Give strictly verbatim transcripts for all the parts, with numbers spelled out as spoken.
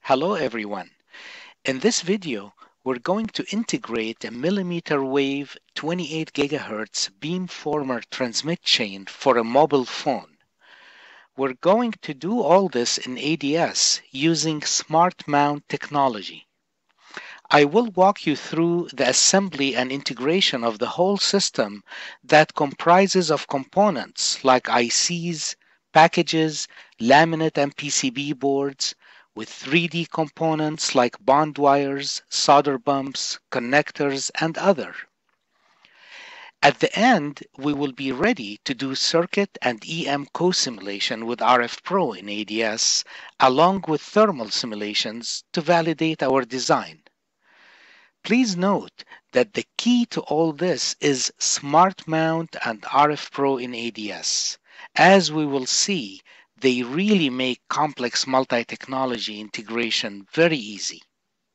Hello everyone. In this video, we're going to integrate a millimeter wave twenty-eight gigahertz beamformer transmit chain for a mobile phone. We're going to do all this in A D S using smart mount technology. I will walk you through the assembly and integration of the whole system that comprises of components like I Cs, packages, laminate and P C B boards, with three D components like bond wires, solder bumps, connectors, and other. At the end, we will be ready to do circuit and E M co-simulation with RFPro in A D S, along with thermal simulations to validate our design. Please note that the key to all this is Smart Mount and RFPro in A D S. As we will see, they really make complex multi-technology integration very easy.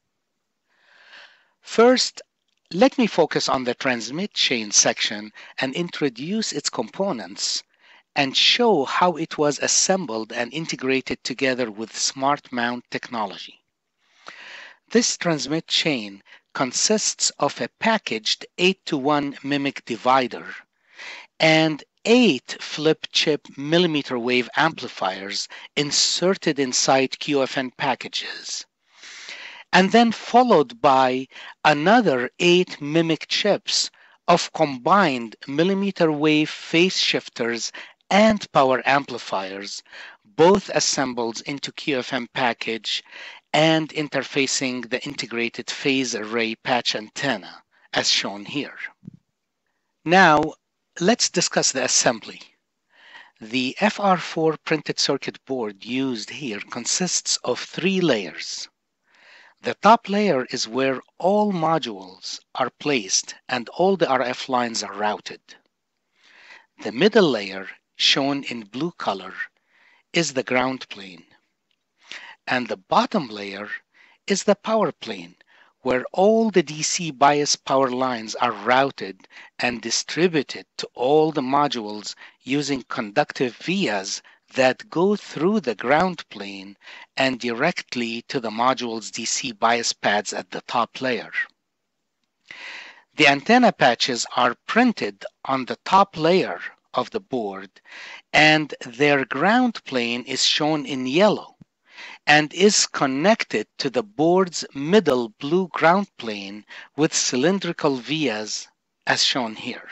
First, let me focus on the transmit chain section and introduce its components and show how it was assembled and integrated together with Smart Mount technology. This transmit chain consists of a packaged eight to one mimic divider and eight flip chip millimeter wave amplifiers inserted inside Q F N packages, and then followed by another eight mimic chips of combined millimeter wave phase shifters and power amplifiers, both assembled into Q F N package and interfacing the integrated phase array patch antenna, as shown here. Now, let's discuss the assembly. The F R four printed circuit board used here consists of three layers. The top layer is where all modules are placed and all the R F lines are routed. The middle layer, shown in blue color, is the ground plane. And the bottom layer is the power plane, where all the D C bias power lines are routed and distributed to all the modules using conductive vias that go through the ground plane and directly to the module's D C bias pads at the top layer. The antenna patches are printed on the top layer of the board, and their ground plane is shown in yellow and is connected to the board's middle blue ground plane with cylindrical vias as shown here.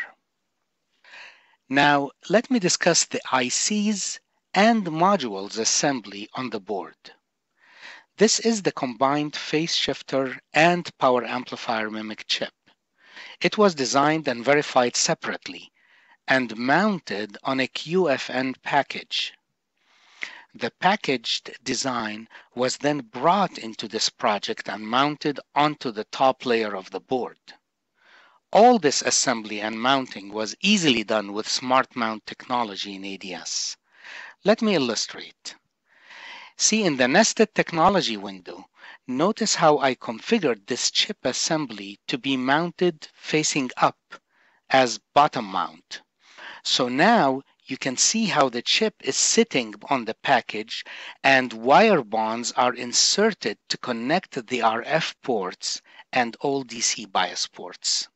Now let me discuss the I Cs and modules assembly on the board. This is the combined phase shifter and power amplifier mimic chip. It was designed and verified separately and mounted on a Q F N package. The packaged design was then brought into this project and mounted onto the top layer of the board. All this assembly and mounting was easily done with Smart Mount technology in A D S. Let me illustrate. See, in the nested technology window, notice how I configured this chip assembly to be mounted facing up as bottom mount. So now you can see how the chip is sitting on the package and wire bonds are inserted to connect the R F ports and all D C bias ports.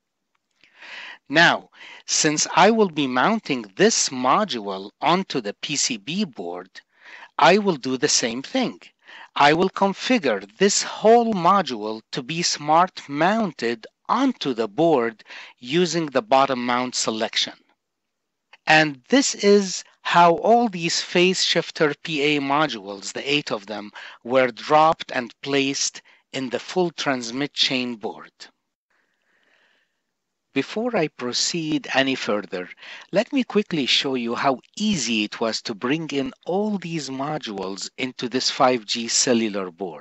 Now, since I will be mounting this module onto the P C B board, I will do the same thing. I will configure this whole module to be smart mounted onto the board using the bottom mount selection. And this is how all these phase shifter P A modules, the eight of them, were dropped and placed in the full transmit chain board. Before I proceed any further, let me quickly show you how easy it was to bring in all these modules into this five G cellular board.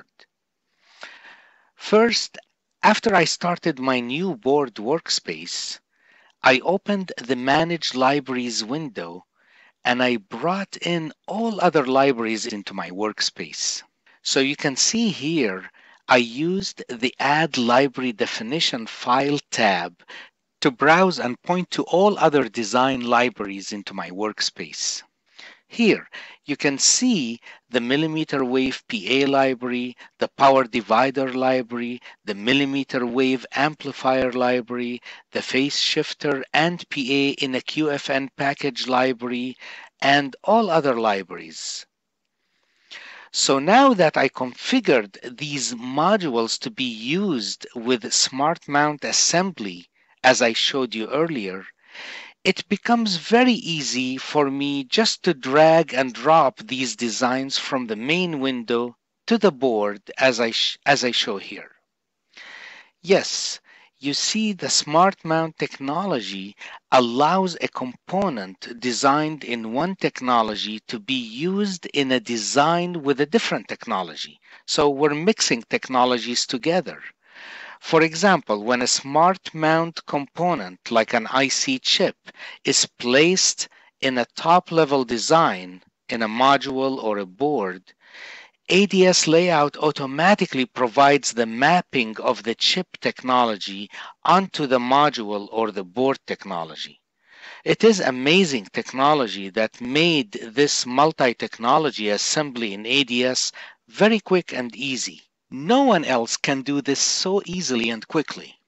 First, after I started my new board workspace, I opened the Manage Libraries window and I brought in all other libraries into my workspace. So you can see here, I used the Add Library Definition File tab to browse and point to all other design libraries into my workspace. Here, you can see the millimeter wave P A library, the power divider library, the millimeter wave amplifier library, the phase shifter and P A in a Q F N package library, and all other libraries. So now that I configured these modules to be used with Smart Mount Assembly, as I showed you earlier, it becomes very easy for me just to drag and drop these designs from the main window to the board as I, sh as I show here. Yes, you see the Smart Mount technology allows a component designed in one technology to be used in a design with a different technology. So we're mixing technologies together. For example, when a smart mount component like an I C chip is placed in a top-level design in a module or a board, A D S layout automatically provides the mapping of the chip technology onto the module or the board technology. It is amazing technology that made this multi-technology assembly in A D S very quick and easy. No one else can do this so easily and quickly.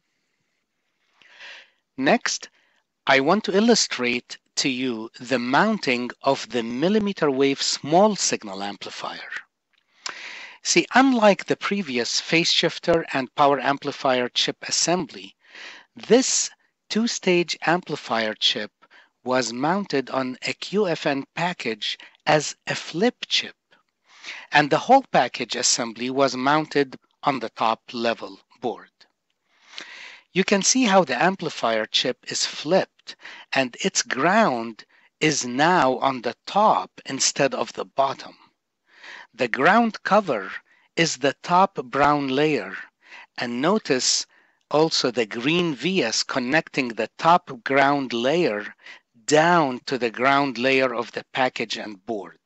Next, I want to illustrate to you the mounting of the millimeter wave small signal amplifier. See, unlike the previous phase shifter and power amplifier chip assembly, this two-stage amplifier chip was mounted on a Q F N package as a flip chip, and the whole package assembly was mounted on the top level board. You can see how the amplifier chip is flipped and its ground is now on the top instead of the bottom. The ground cover is the top brown layer, and notice also the green vias connecting the top ground layer down to the ground layer of the package and board.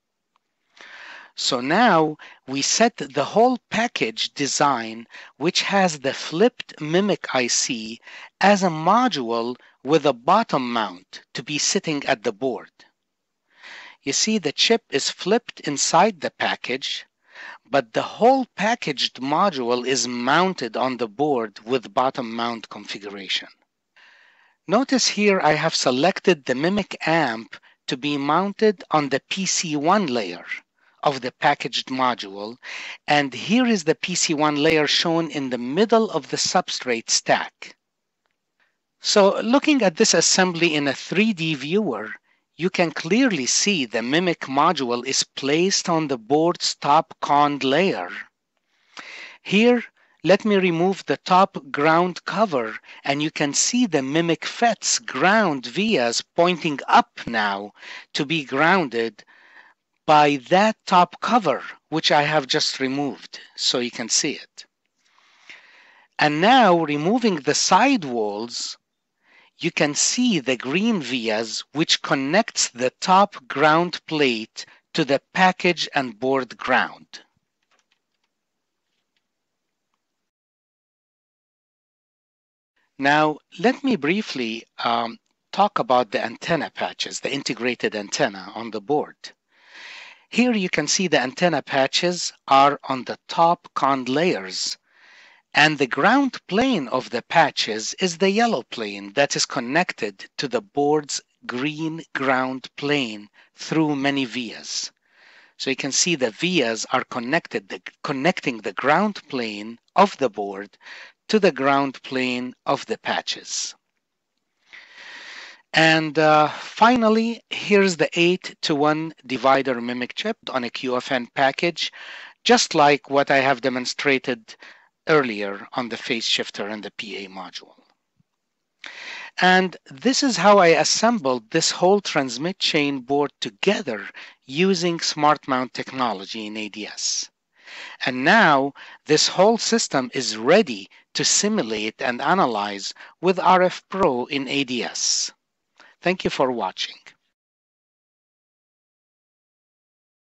So now we set the whole package design, which has the flipped MMIC I C, as a module with a bottom mount to be sitting at the board. You see the chip is flipped inside the package, but the whole packaged module is mounted on the board with bottom mount configuration. Notice here I have selected the MMIC amp to be mounted on the P C one layer of the packaged module, and here is the P C one layer shown in the middle of the substrate stack. So looking at this assembly in a three D viewer, you can clearly see the MMIC module is placed on the board's top cond layer. Here, let me remove the top ground cover, and you can see the MMIC FET's ground vias pointing up now to be grounded by that top cover, which I have just removed, so you can see it. And now, removing the side walls, you can see the green vias, which connects the top ground plate to the package and board ground. Now, let me briefly um, talk about the antenna patches, the integrated antenna on the board. Here you can see the antenna patches are on the top cond layers, and the ground plane of the patches is the yellow plane that is connected to the board's green ground plane through many vias. So you can see the vias are connected, the, connecting the ground plane of the board to the ground plane of the patches. And uh, finally, here's the eight to one divider MMIC chip on a Q F N package, just like what I have demonstrated earlier on the phase shifter and the P A module. And this is how I assembled this whole transmit chain board together using Smart Mount technology in A D S. And now this whole system is ready to simulate and analyze with RFPro in A D S. Thank you for watching.